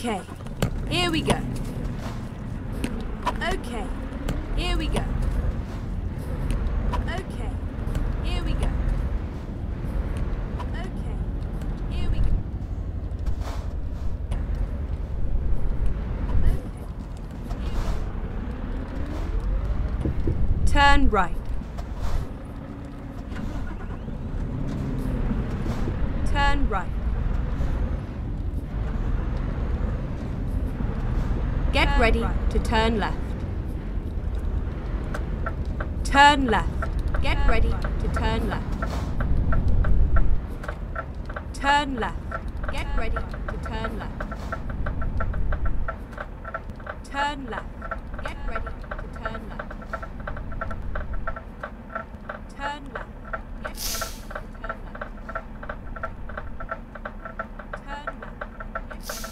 Okay, here we go. Okay, here we go. Okay, here we go. Okay, here we go. Turn right. Turn right. Get ready to turn left. Turn left. Get ready to turn left. Turn left. Get ready to turn left. Turn left. Get ready to turn left. Turn left. Get ready to turn left. Turn left. Get ready to turn left.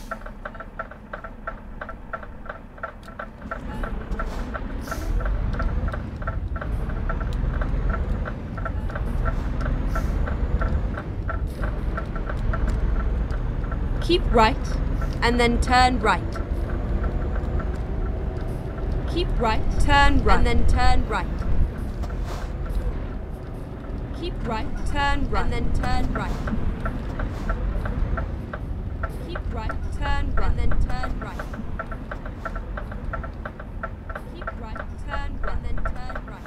Keep right, and then turn right. Keep right, turn right, and then turn right. Keep right, turn right, and then turn right. Keep right, turn right, and then turn right. Keep right, turn right, and then turn right.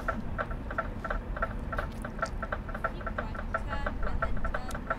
Keep right, turn right, and then turn right.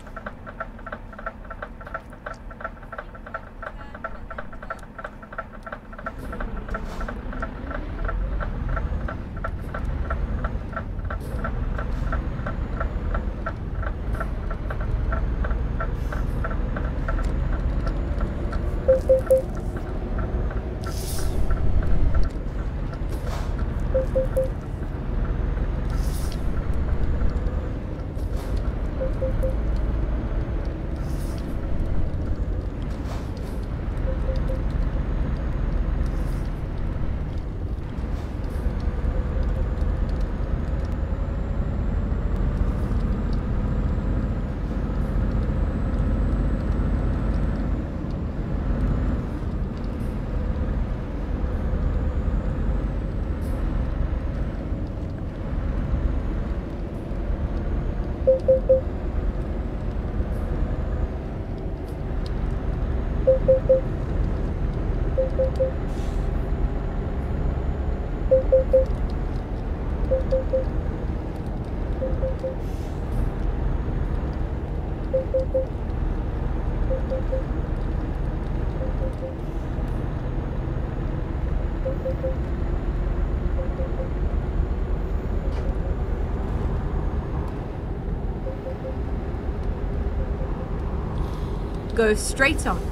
Go straight on.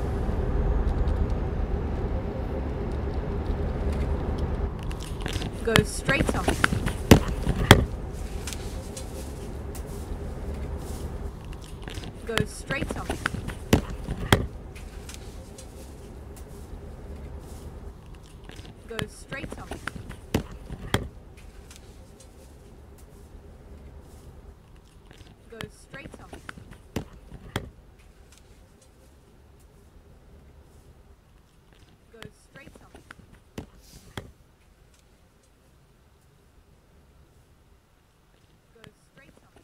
Go straight on. Go straight on. Go straight on. Go straight on. Go straight on. Go straight on.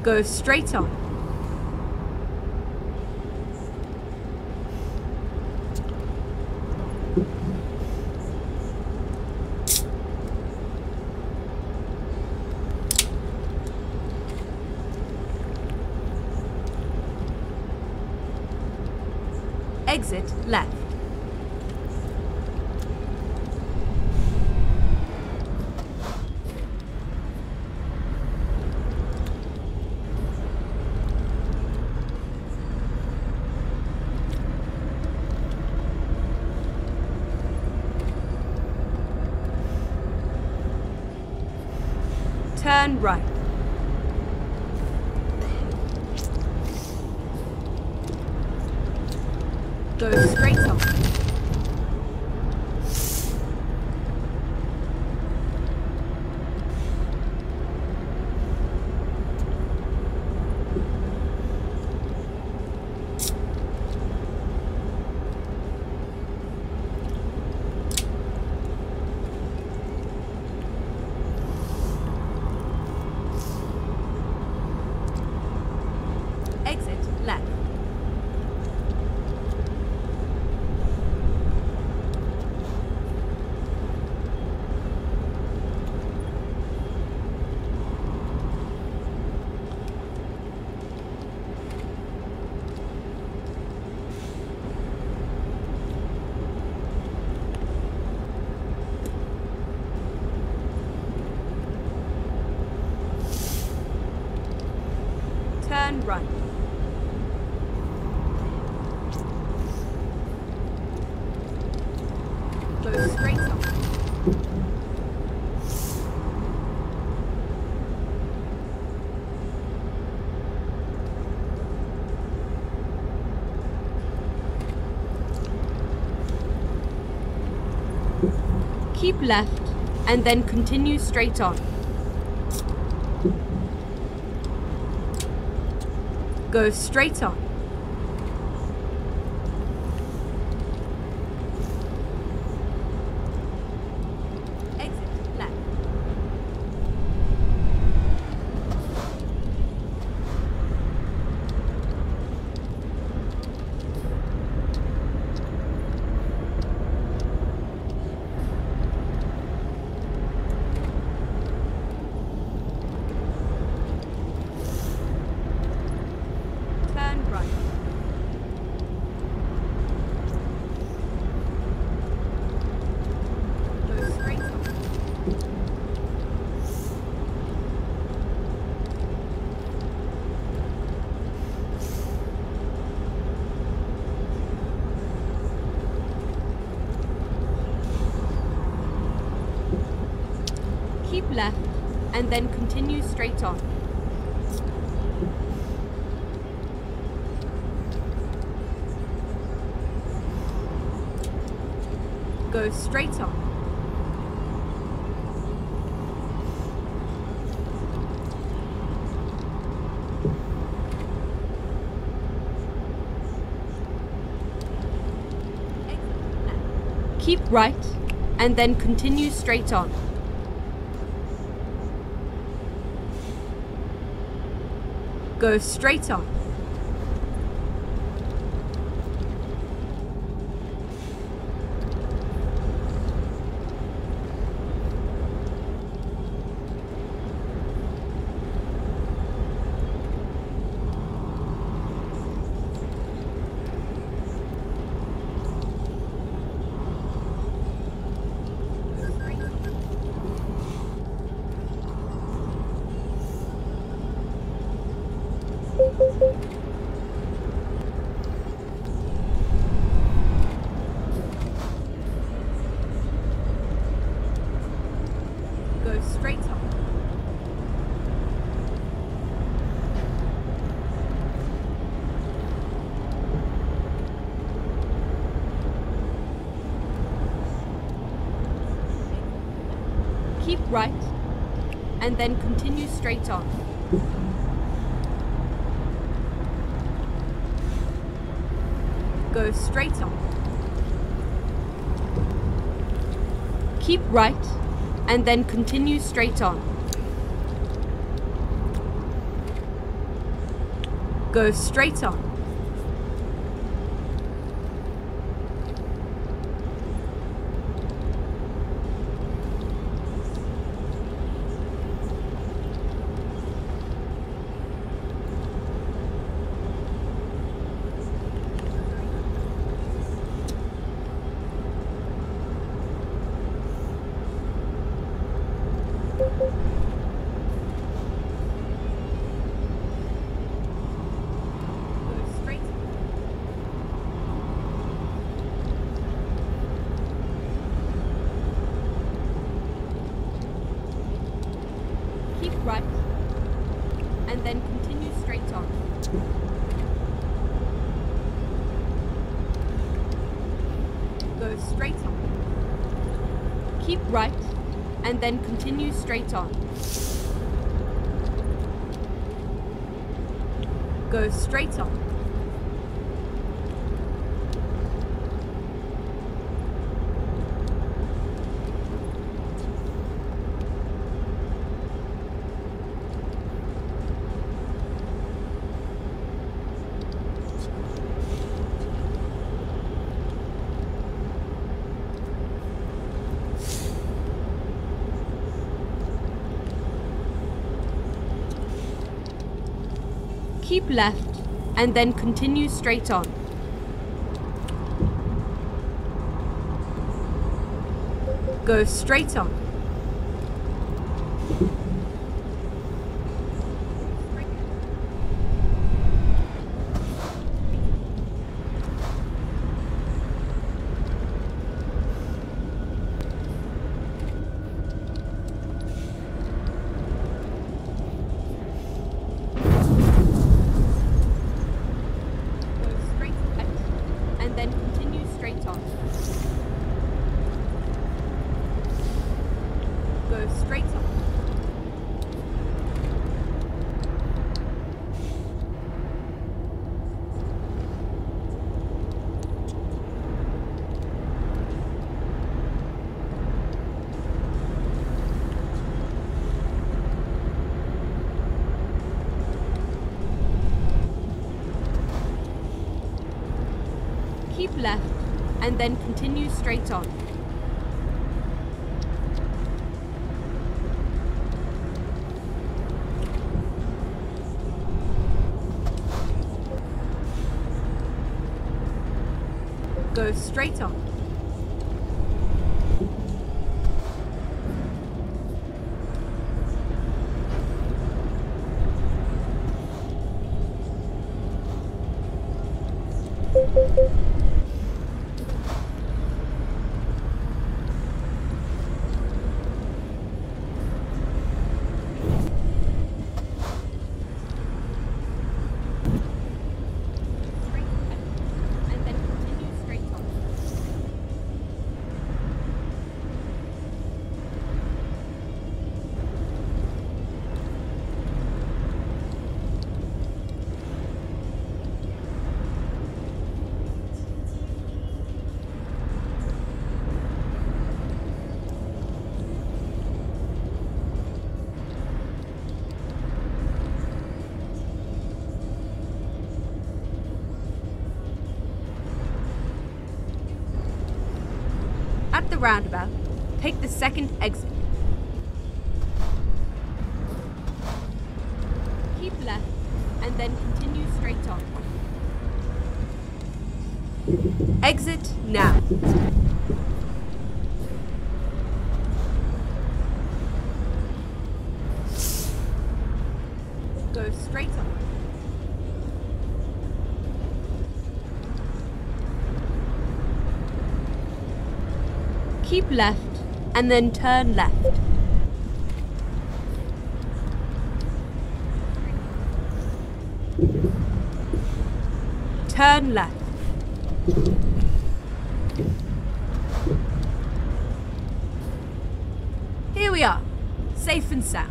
Go straight on. Exit left. Turn right. Go straight on. Exit left. Turn right. Go straight on. Keep left and then continue straight on. Go straight on. Exit left. Turn right. Go straight on. Keep left and then continue straight on. Go straight on. Keep right and then continue straight on. Go straight on. Go straight on. Keep right and then continue straight on. Go straight on. Keep right and then continue straight on. Go straight on. Right, and then continue straight on. Go straight on. Keep right, and then continue straight on. Go straight on. Keep left, and then continue straight on. Go straight on. Go straight on. Keep left, and then continue straight on. Go straight on. At the roundabout, take the second exit. Keep left, and then continue straight on. Exit now. Go straight on. Keep left, and then turn left. Turn left. Here we are, safe and sound.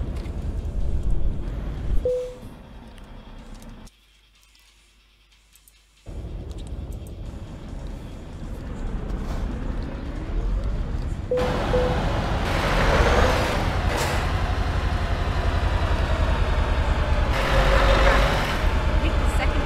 Take the second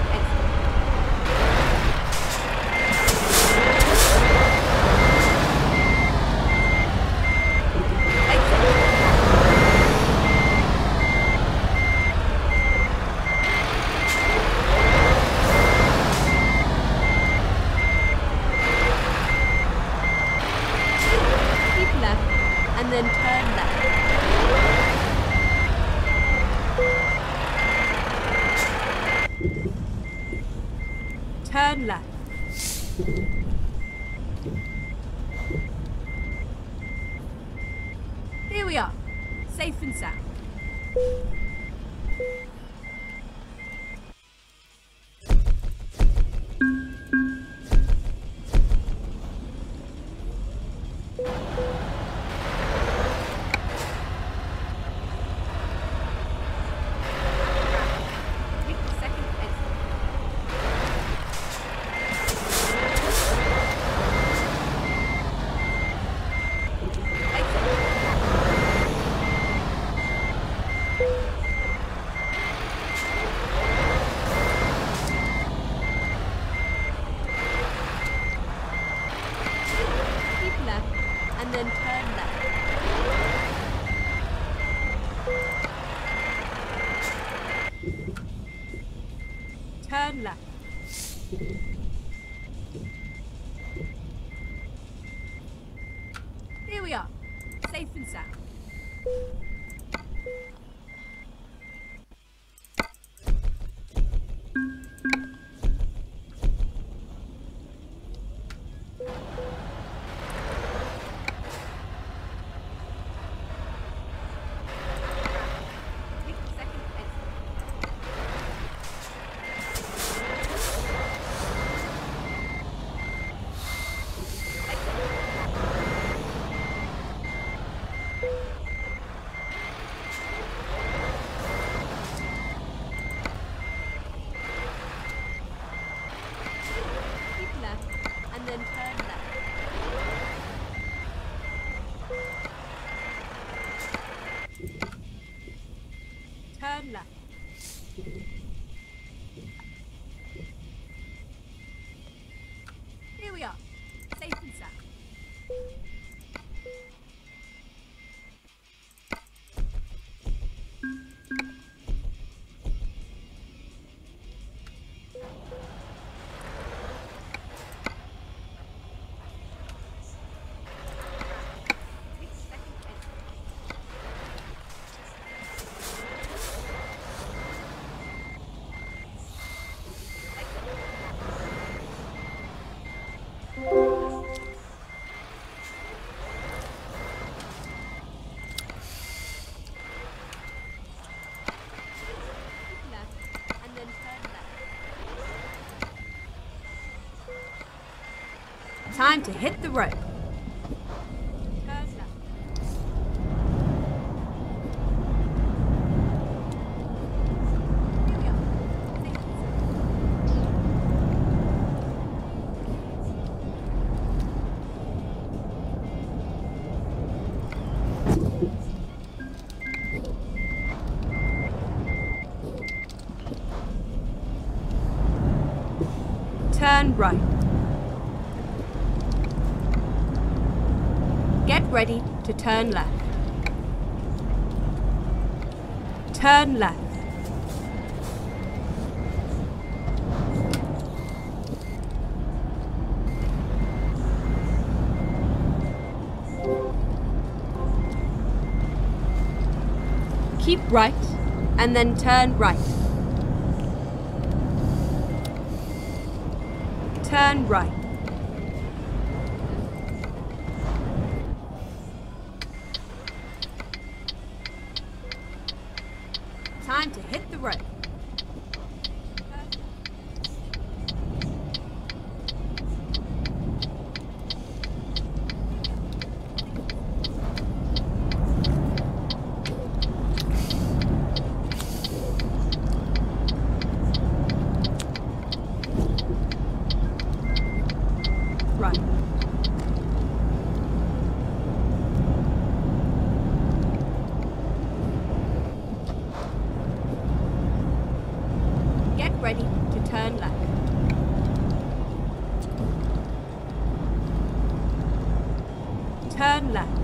Turn left. Here we are, safe and sound. Turn left. Here we are, safe and sound. Time to hit the road. Turn right. Get ready to turn left. Turn left. Keep right and then turn right. Turn right. Time to hit the road. Right. Get ready to turn left. Turn left.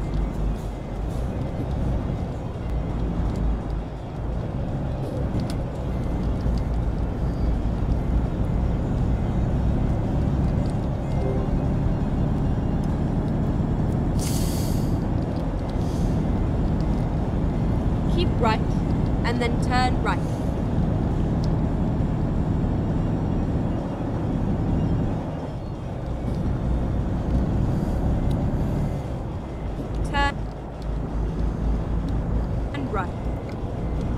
Keep right and then turn right. Turn and right.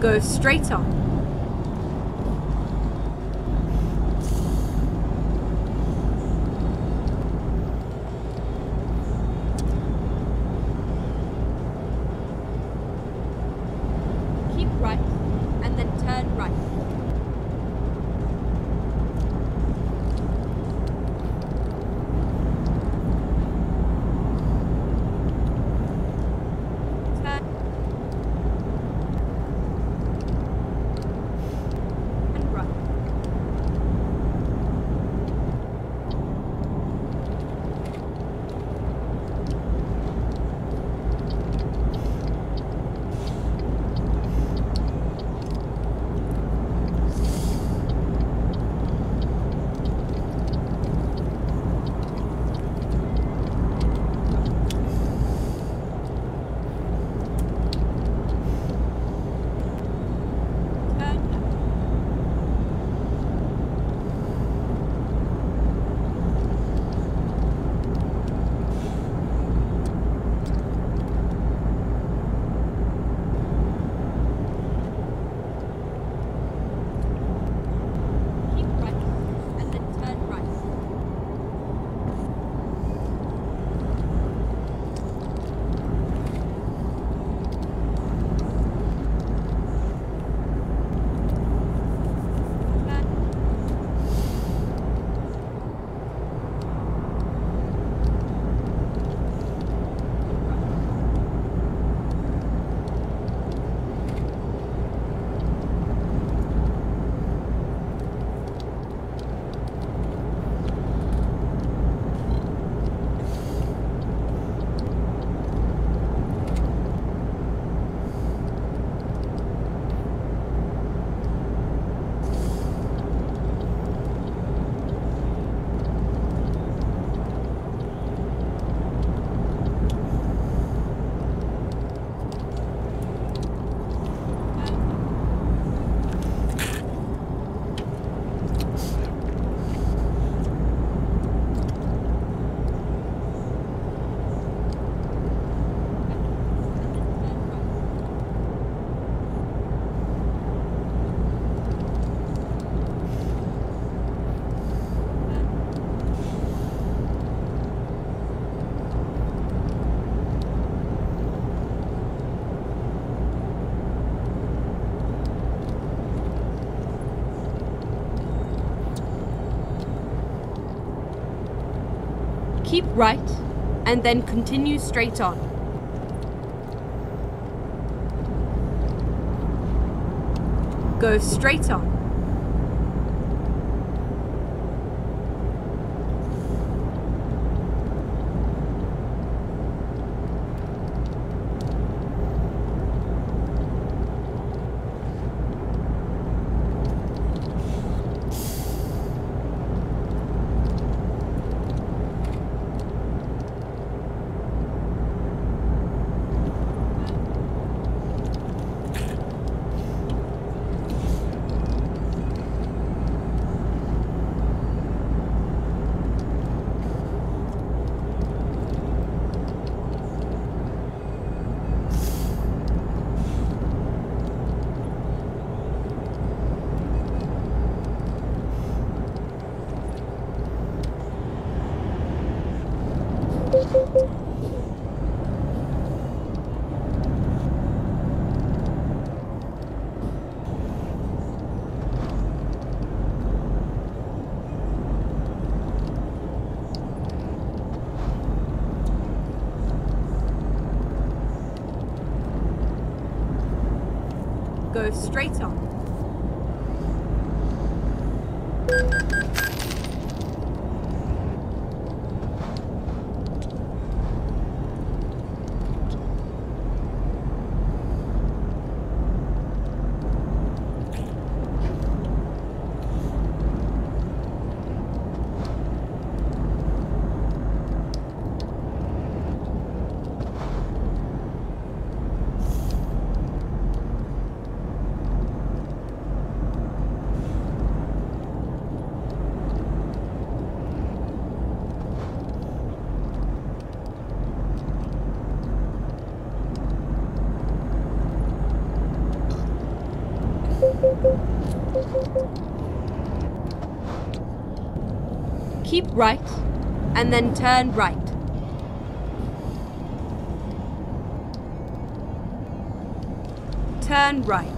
Go straight on. Keep right, and then turn right. Keep right, and then continue straight on. Go straight on. Go straight on. Keep right, and then turn right. Turn right.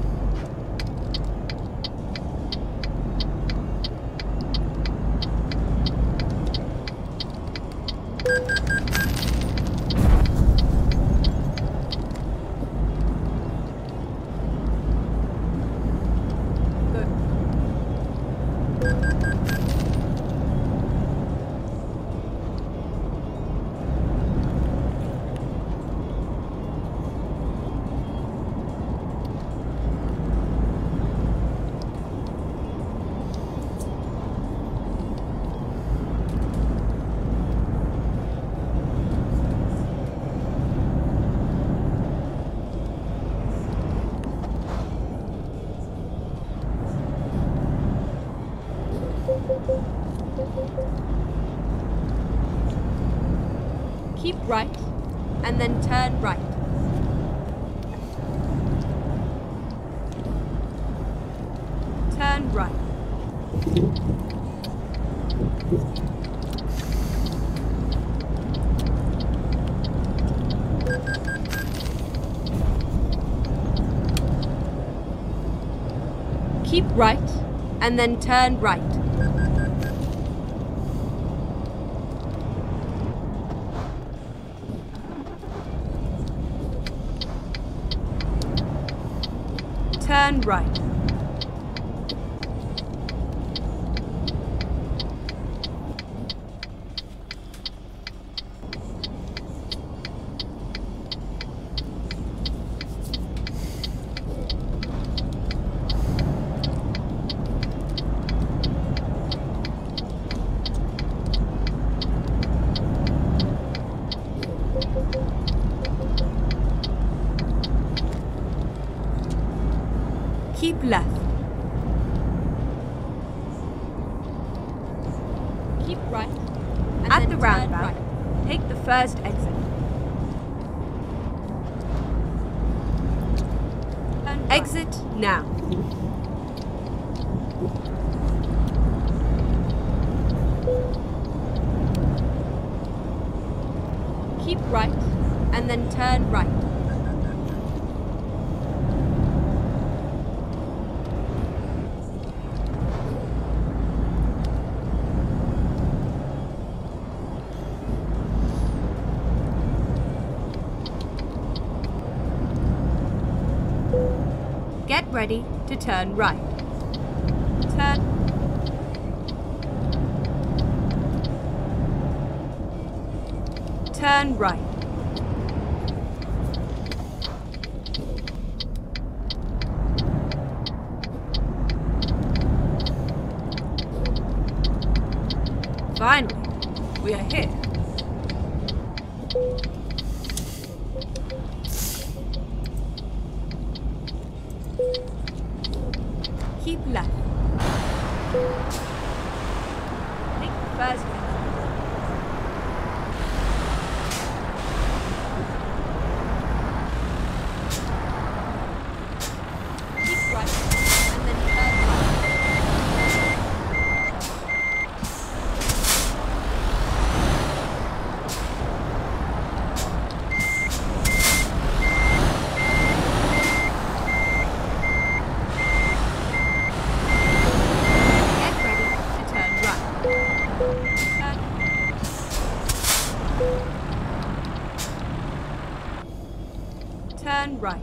Keep right, and then turn right. Turn right. Keep right, and then turn right. Turn right. Keep left. Keep right. And At then the turn roundabout, right. take the first exit. Turn right. Exit now. Keep right, and then turn right. Get ready to turn right. Turn. Turn right. Finally, we are here. Keep left. Take the first exit. Keep right, and then turn right. Get ready to turn right. Turn right.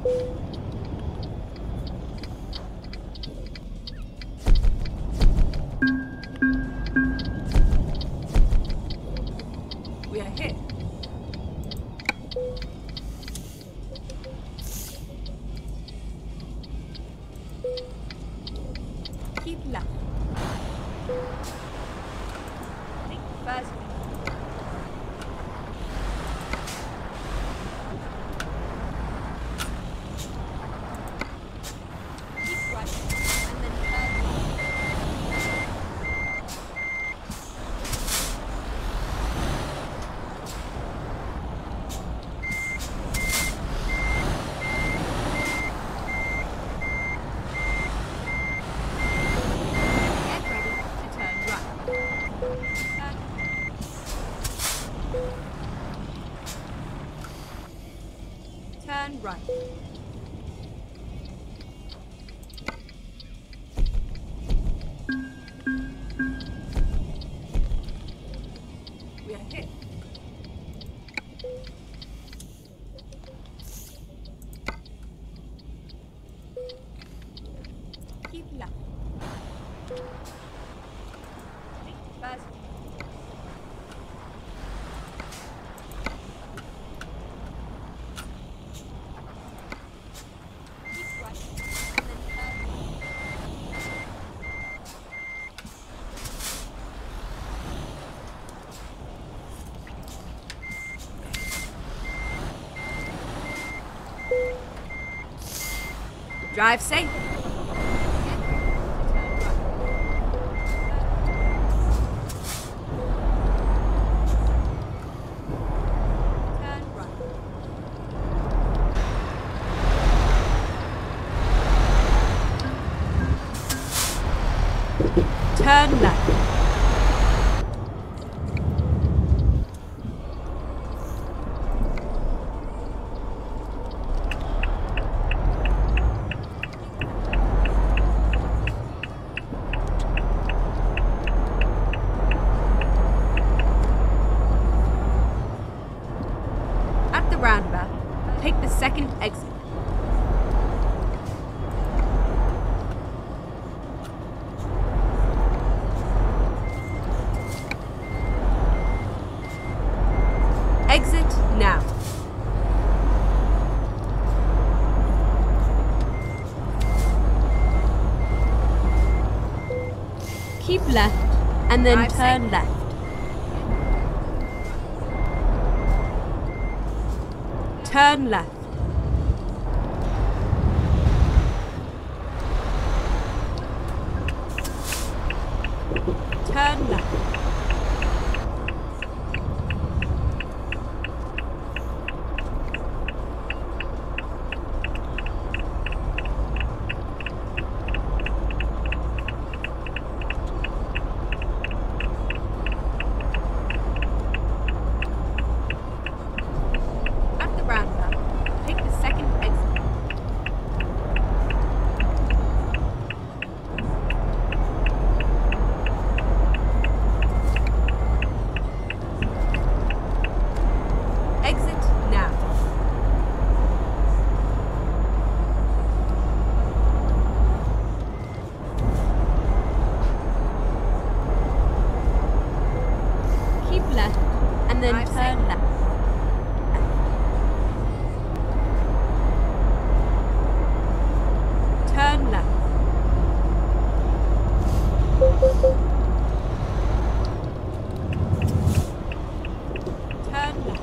We are here. Keep left. Take the first exit. Keep right, and then turn right. Get ready to turn right. Drive safe. Turn right. Turn left. At the roundabout, take the second exit. Exit now. Keep left and then Drive turn safe. left. Turn left. Turn left. At the roundabout, take the second exit. Exit now. Keep left and then Drive turn safe. left. Turn left. Turn left.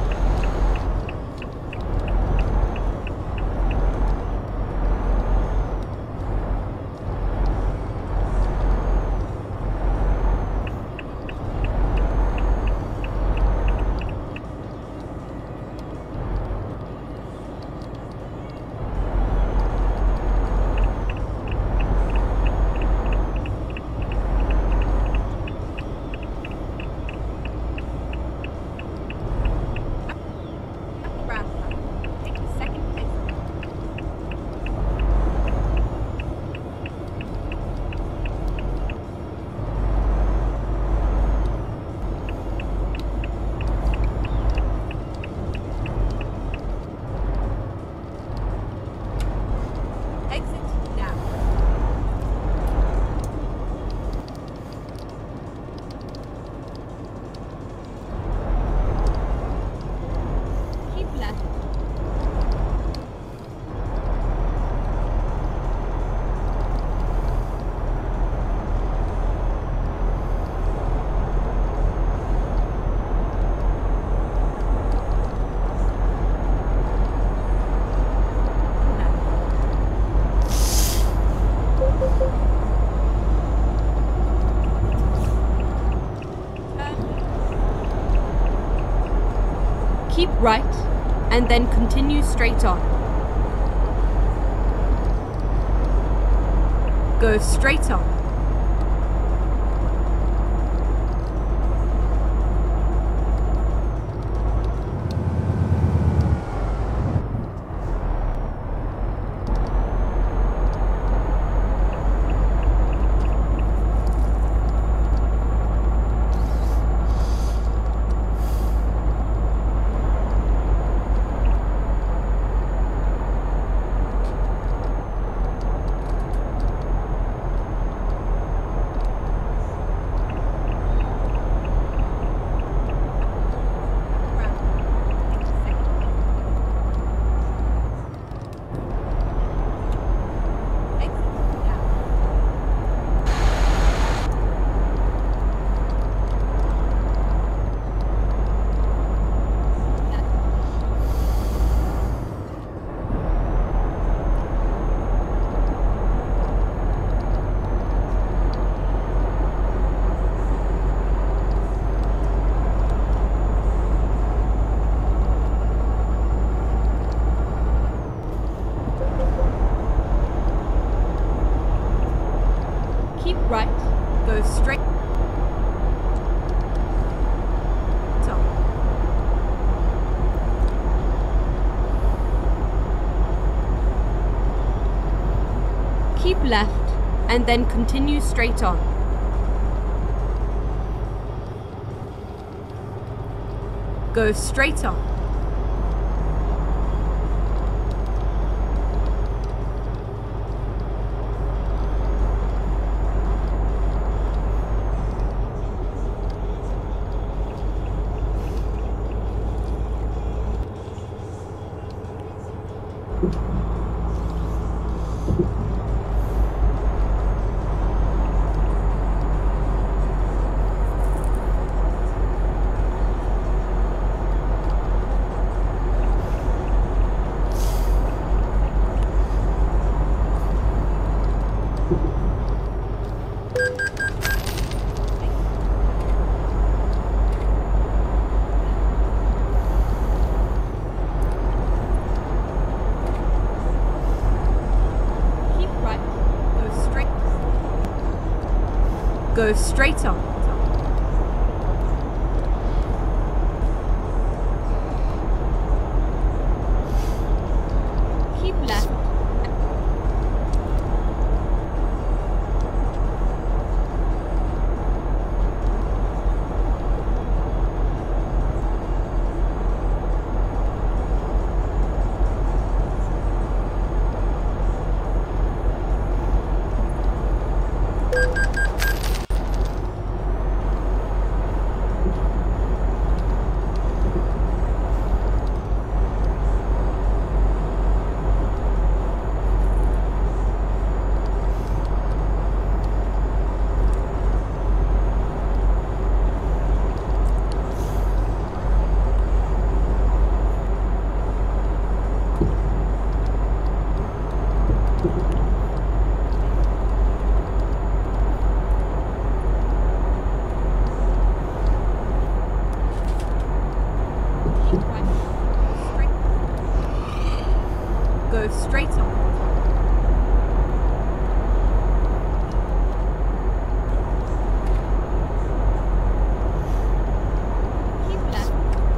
At the roundabout, take the second exit. Exit now. Keep left. Keep right and then continue straight on. Go straight on. right. Go straight on. Keep left and then continue straight on. Go straight on. Go straight on. Keep left. Go straight on. Keep left.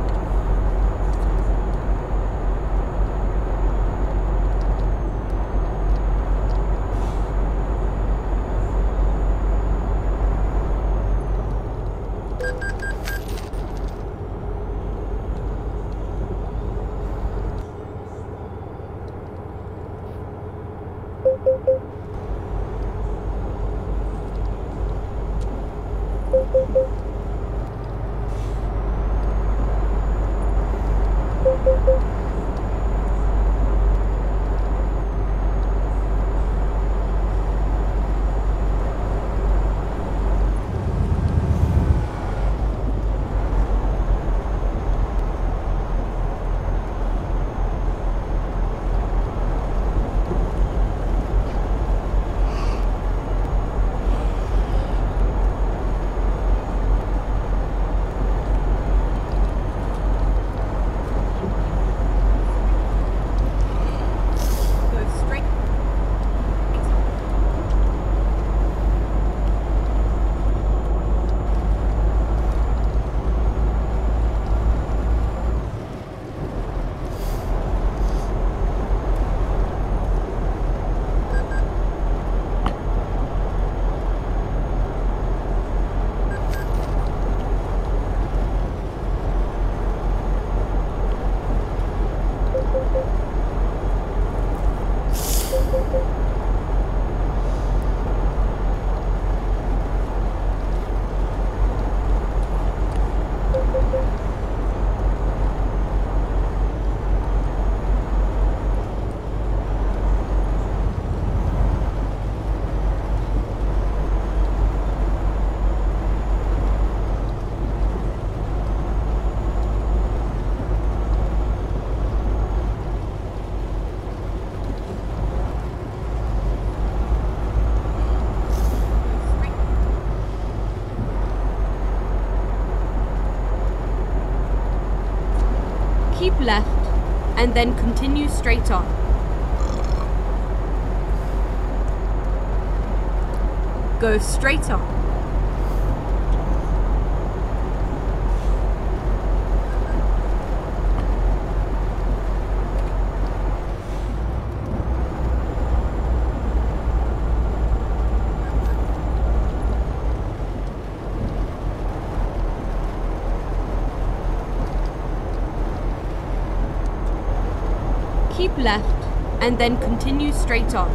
Keep left and then continue straight on. Go straight on. Keep left and then continue straight on.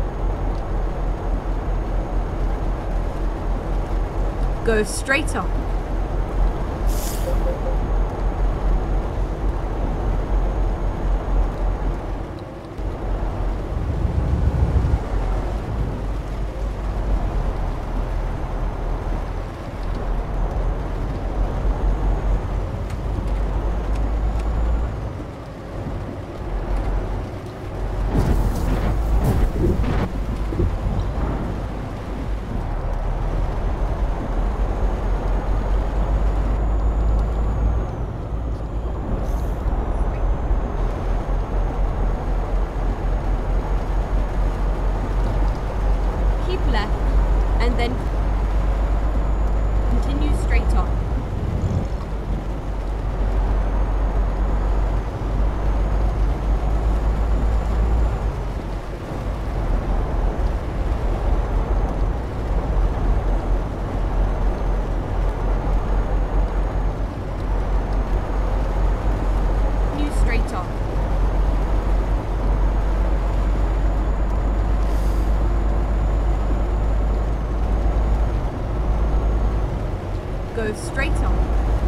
Go straight on. Keep left and then continue straight on. Continue straight on. Go straight on.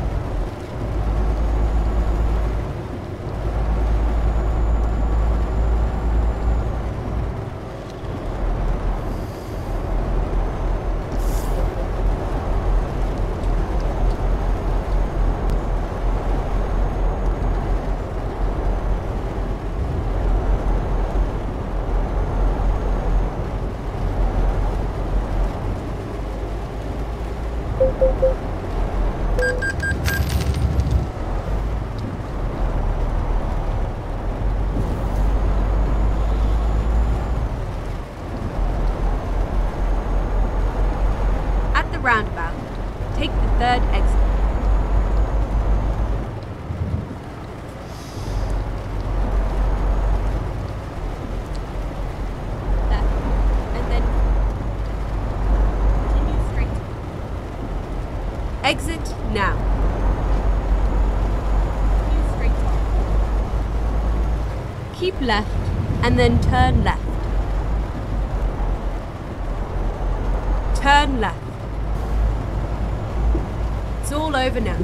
At the roundabout, take the third exit. Left and then continue straight on. Exit now. Continue straight on. Keep left and then turn left. Turn left. It's all over now.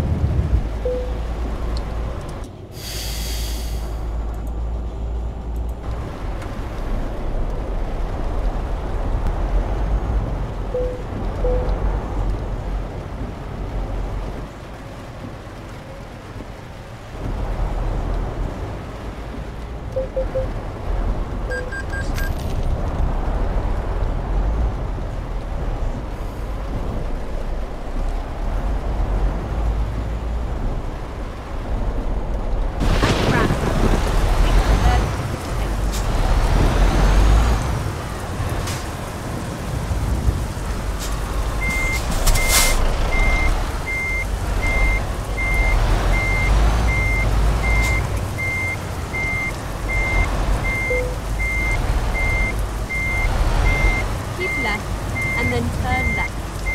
Keep left and then turn left.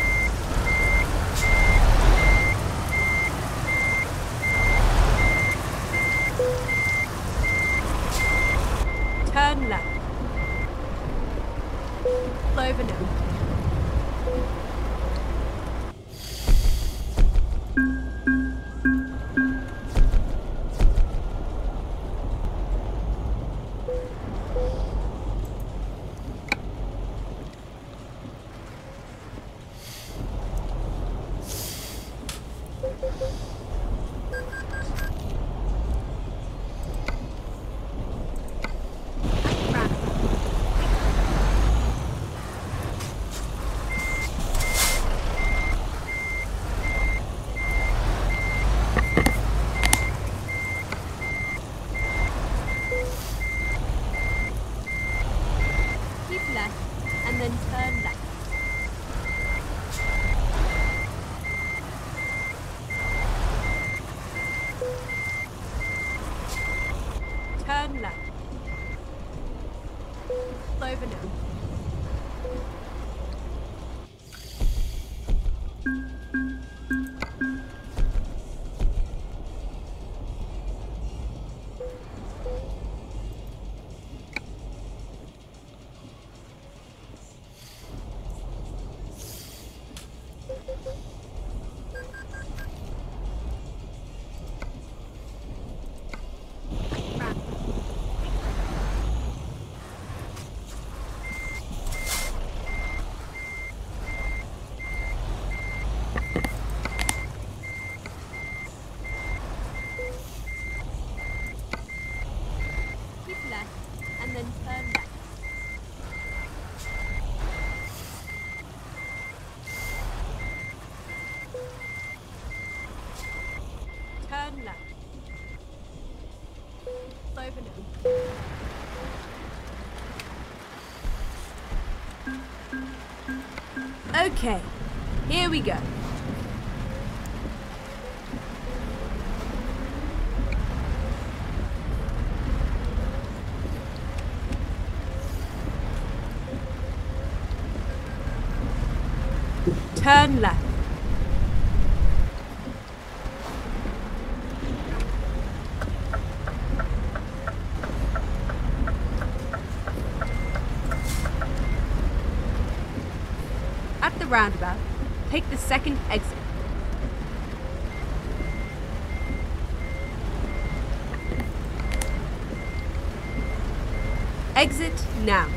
Turn left. All over now. Keep left and then turn left. Turn left. Over now. Okay, here we go. Turn left. At the roundabout, take the second exit. Exit now.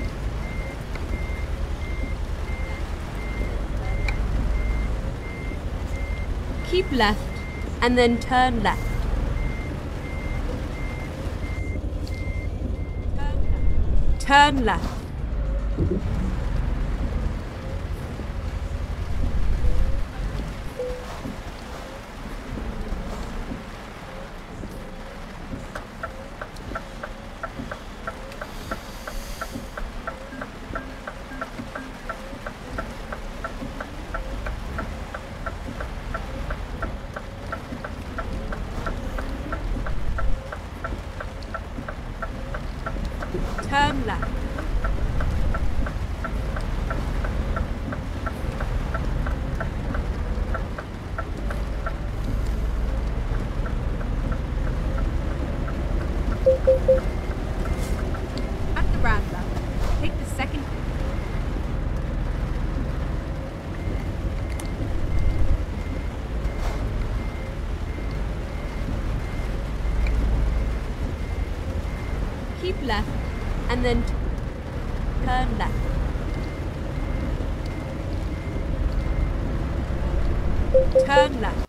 Keep left and then turn left. Turn left. Turn left. At the roundabout, take the second. Keep left and then turn left. Turn left.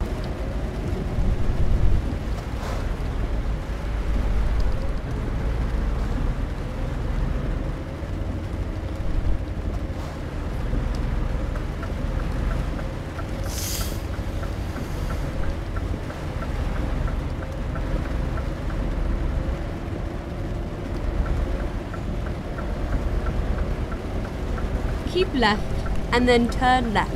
Keep left and then turn left.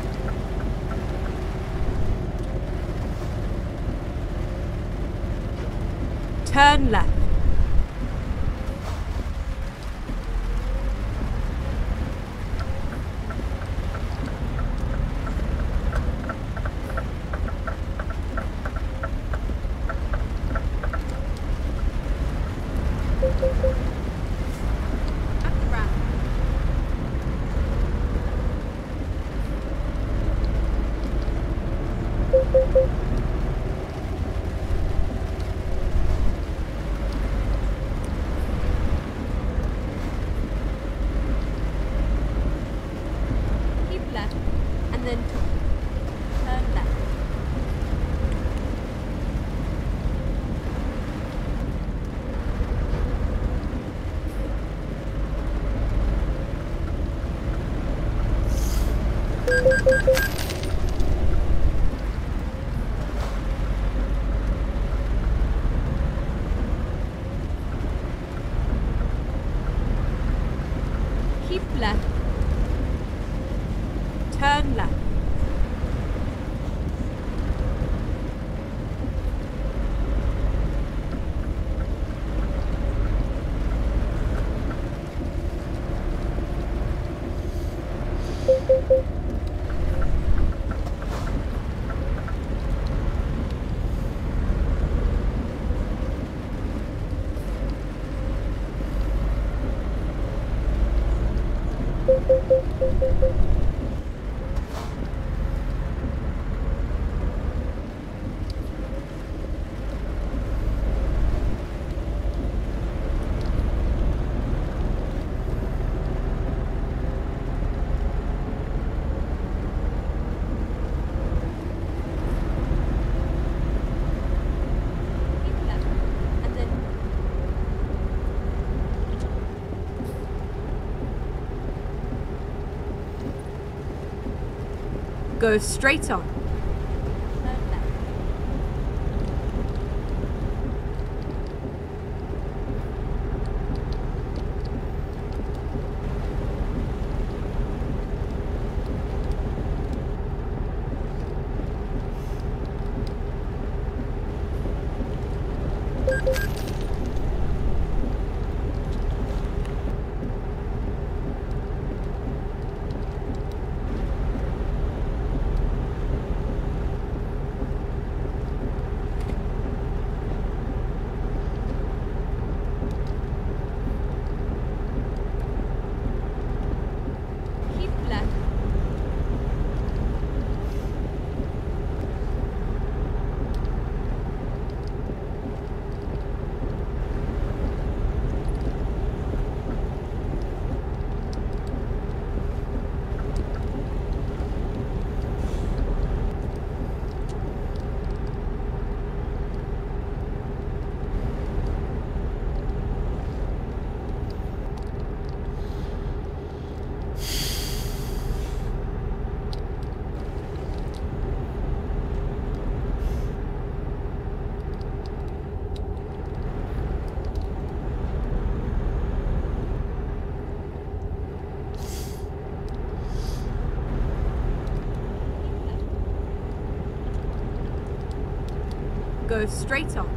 Turn left. At the roundabout. Keep left and then turn left. Keep left. Turn left. Go straight on. Go straight on.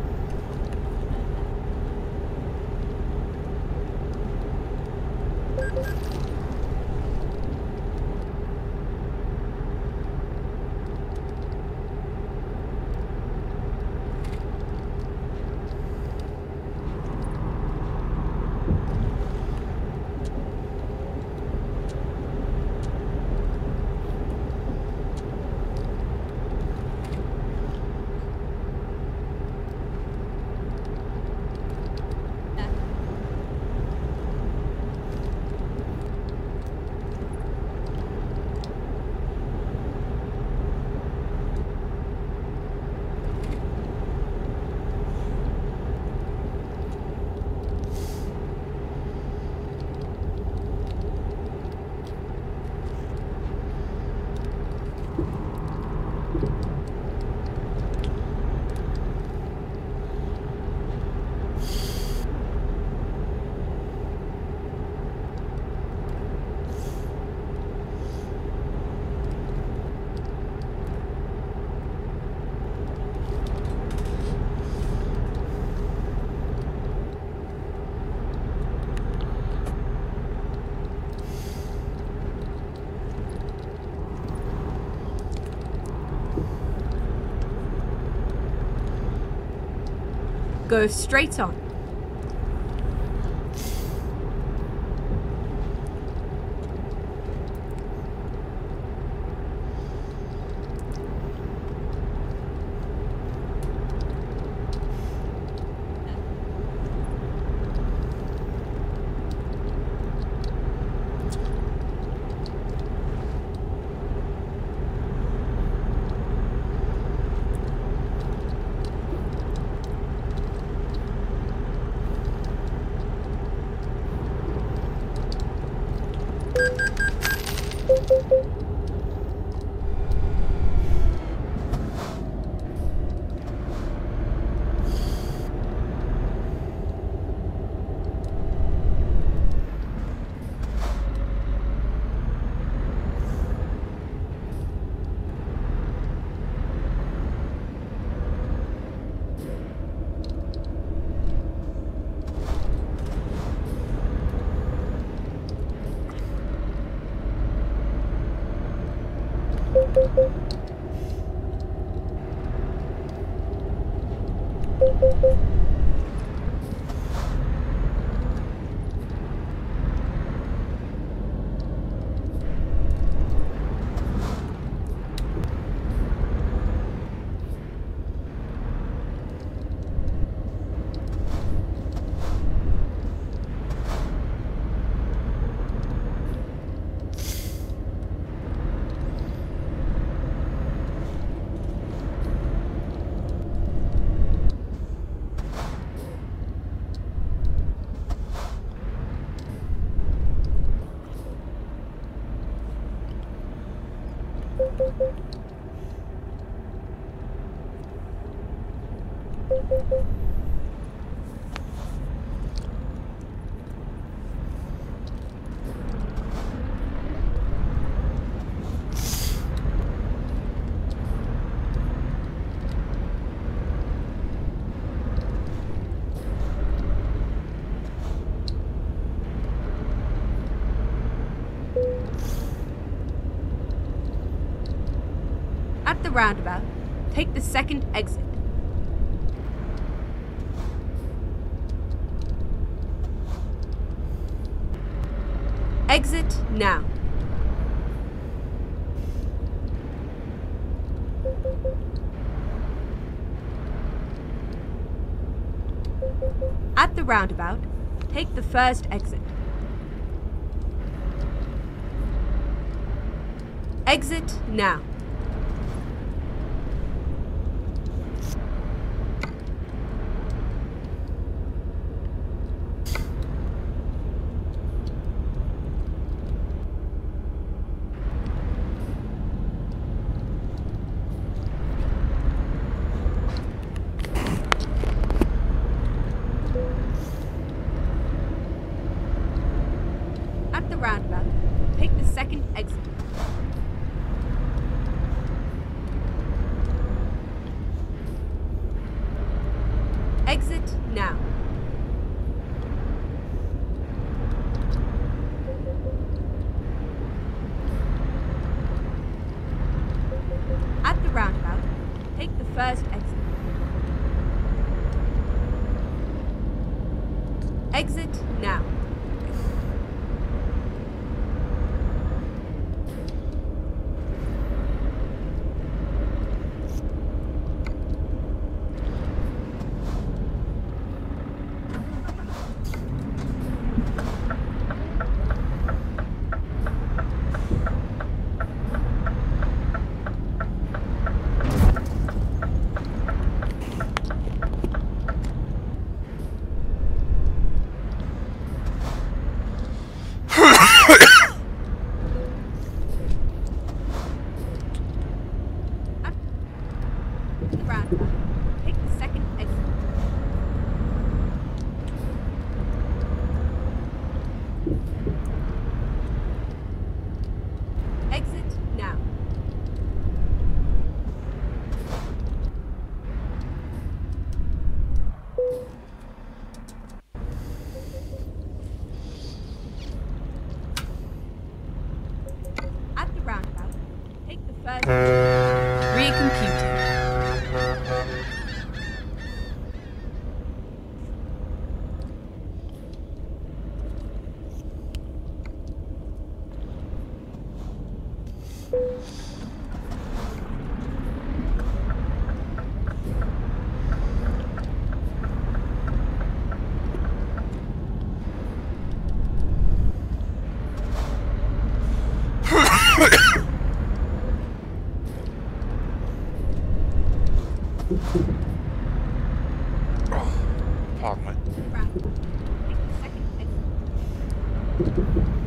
Go straight on. At the roundabout, take the second exit. Exit now. At the roundabout, take the first exit. Exit now. At the roundabout, take the second exit. Exit now. At the roundabout, take the first exit. Exit now. Roundabout. Take the second exit. Exit now. At the roundabout, take the first recomputing. Pardon me. Take the second exit.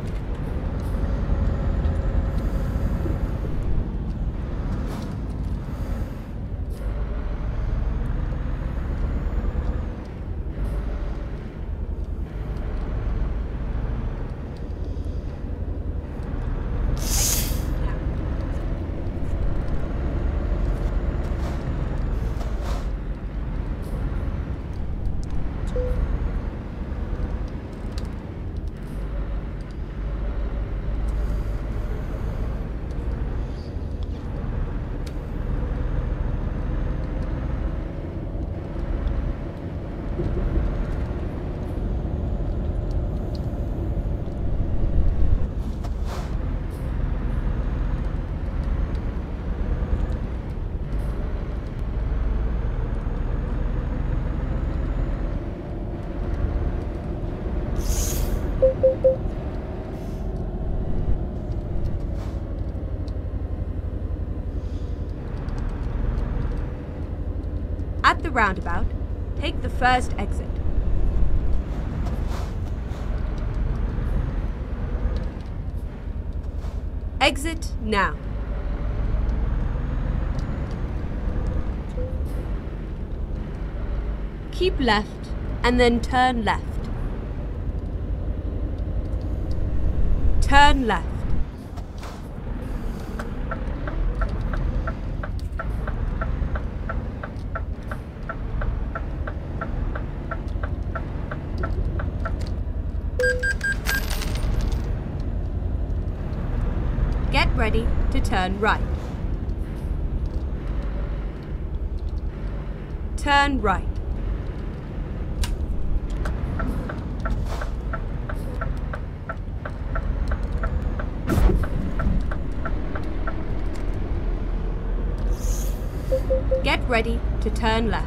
At the roundabout, take the first exit. Exit now. Keep left and then turn left. Turn left. Get ready to turn right. Turn right. Get ready to turn left.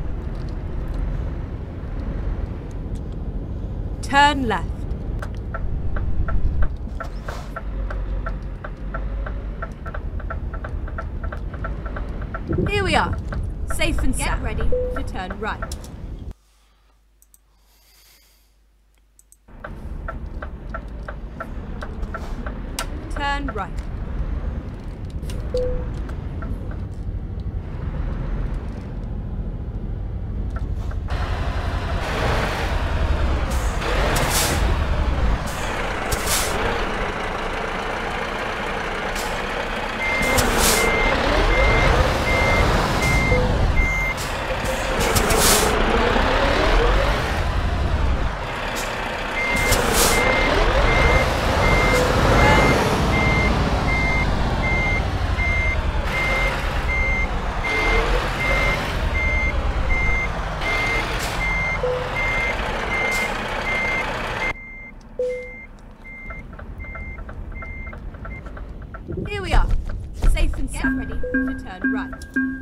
Turn left. Here we are, safe and sound. Get ready to turn right. Turn right. Here we are, safe and sound. Get ready to turn right.